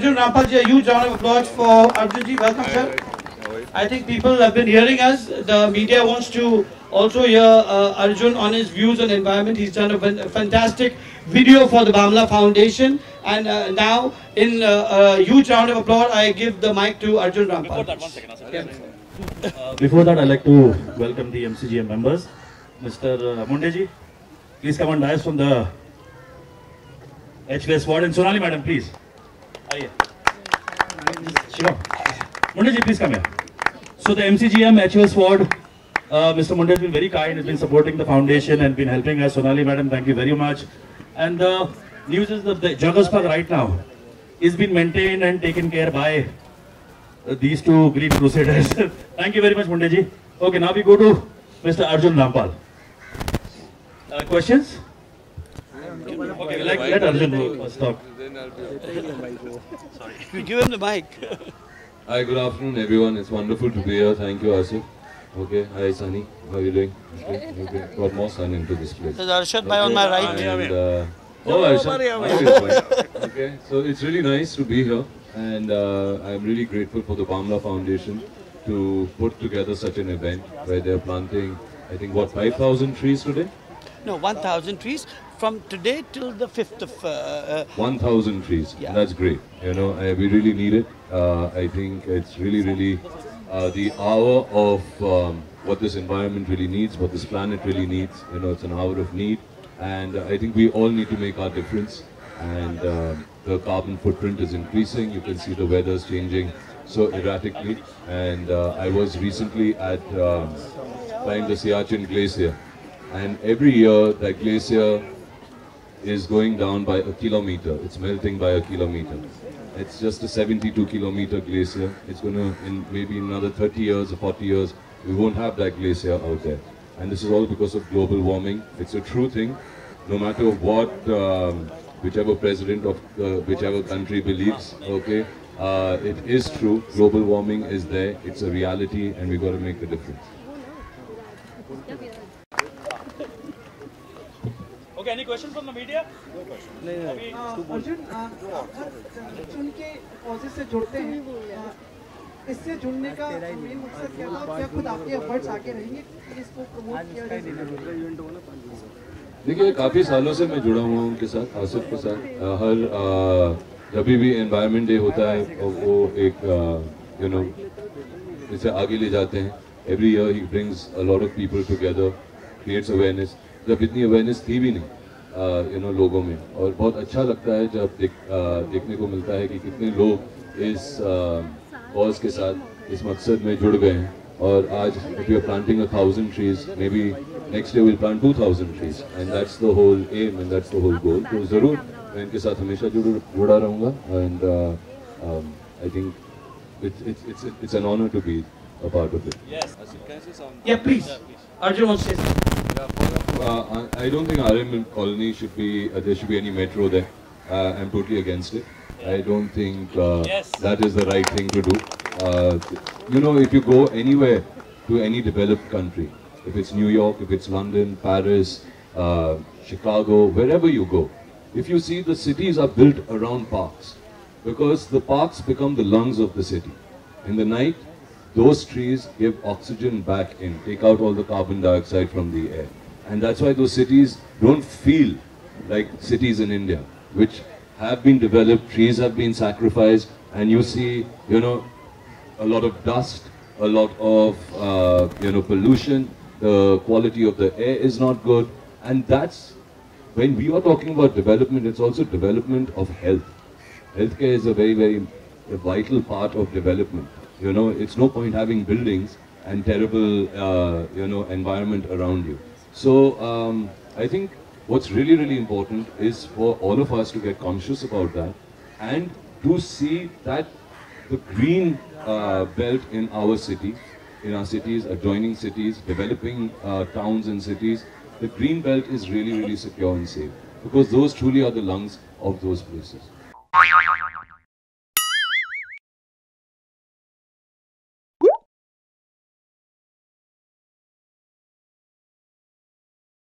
Arjun Rampal, a huge round of applause for Arjun ji. Welcome, sir. I think people have been hearing us. The media wants to also hear Arjun on his views on environment. He's done a fantastic video for the Bamla Foundation. And now, in a huge round of applause, I give the mic to Arjun Rampal. Before that, 1 second. Before that, I'd like to welcome the MCGM members. Mr. Mundeji, please come on dais from the HVS ward. And Sonali madam, please. Shiva. Mundeji, please come here. So the MCGM HVS ward, Mr. Munde has been very kind, has been supporting the foundation and been helping us. Sonali madam, thank you very much. And the news is that the Jagas Park right now is being maintained and taken care by these two Green Crusaders. Thank you very much, Mundeji. Okay, now we go to Mr. Arjun Rampal. Questions? Okay, let Arjun talk. Sorry. We give him the mic. Hi, good afternoon everyone. It's wonderful to be here. Thank you, Asif. Okay, hi Sunny. How are you doing? Okay. Got more sun into this place. There's Arshad bhai on my right. And, Arshad. Okay, so it's really nice to be here. And I'm really grateful for the Bamla Foundation to put together such an event where they're planting, I think, what, 5,000 trees today? No, 1,000 trees from today till the 5th of... 1,000 trees. Yeah. That's great. You know, we really need it. I think it's really the hour of what this environment really needs, what this planet really needs. You know, it's an hour of need. And I think we all need to make our difference. And the carbon footprint is increasing. You can see the weather's changing so erratically. And I was recently at climbing the Siachen Glacier. And every year that glacier is going down by a kilometer. It's melting by a kilometer. It's just a 72-kilometer glacier. It's going to, in maybe another 30 years or 40 years, we won't have that glacier out there. And this is all because of global warming. It's a true thing. No matter what whichever president of whichever country believes, okay, it is true. Global warming is there. It's a reality, and we got to make a difference. Okay, any questions from the media? Arjun Arjun के causes से जुड़ते हैं इससे जुड़ने का main मकसद क्या था क्या खुद आपके एफर्ट्स आगे रहेंगे इसको प्रमोट किया जाए देखिए काफ़ी सालों से मैं जुड़ा हुआ हूँ उनके साथ आसिफ के साथ हर जब भी एनवायरनमेंट डे होता है वो एक यू नो इसे आगे ले जाते हैं every year he brings a lot of people together creates awareness जब इतनी अवेयरनेस थी भी नहीं यू नो लोगों में और बहुत अच्छा लगता है जब देखने को मिलता है कि कितने लोग इस कॉज के साथ इस मकसद में जुड़ गए हैं और आज if we are planting 1,000 trees maybe next year we'll plant 2,000 trees and that's the whole aim and that's the whole goal. तो ज़रूर मैं इनके साथ हमेशा जुड़ा रहूँगा and I think it's an honor to be a part of it. Yes. Can I say something? Yeah, please. Arjun wants to say something. I don't think RM colony should be there should be any metro there. I'm totally against it. I don't think that is the right thing to do. You know, if you go anywhere to any developed country, if it's New York, if it's London, Paris, Chicago, wherever you go, if you see the cities are built around parks because the parks become the lungs of the city. In the night, those trees give oxygen back in, take out all the carbon dioxide from the air. And that's why those cities don't feel like cities in India, which have been developed, trees have been sacrificed, and you see, you know, a lot of dust, a lot of, you know, pollution, the quality of the air is not good. And that's, when we are talking about development, it's also development of health. Healthcare is a very vital part of development. You know, it's no point having buildings and terrible, you know, environment around you. So I think what's really important is for all of us to get conscious about that and to see that the green belt in our city, in our cities, adjoining cities, developing towns and cities, the green belt is really secure and safe because those truly are the lungs of those places.